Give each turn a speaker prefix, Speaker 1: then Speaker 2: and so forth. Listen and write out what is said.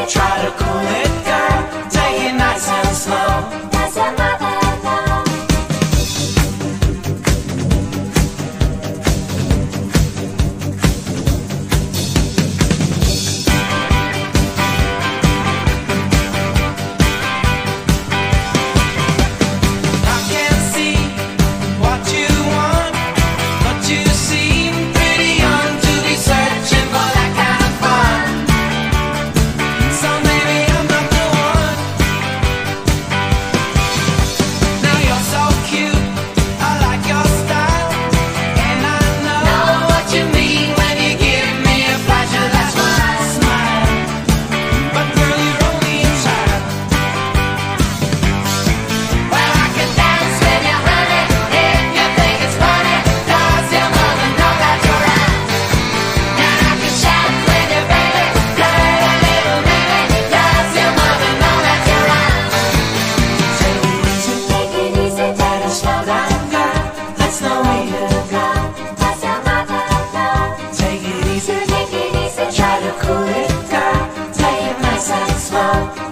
Speaker 1: Try to cool it, girl. Take it nice and slow.
Speaker 2: Does your mother know?
Speaker 1: I can't see what you want, but you seem pretty young to be searching for that kind of fun. So maybe I'm not the one. Now you're so cute, I like your style, and I know what you mean when you give me a pleasure. That's why I smile. But girl, you're only a child.
Speaker 2: Well, I can dance with you, honey, if you think it's funny. Does your mother know that you're out? And I can chat with you, baby, play a little maybe. Does your mother know that you're out?
Speaker 1: Take it easy, try to slow down, girl. Let's know where you go.
Speaker 2: Does your mother know?
Speaker 1: Take it easy,
Speaker 2: Take it easy.
Speaker 1: try to cool it, girl. Take it nice and slow.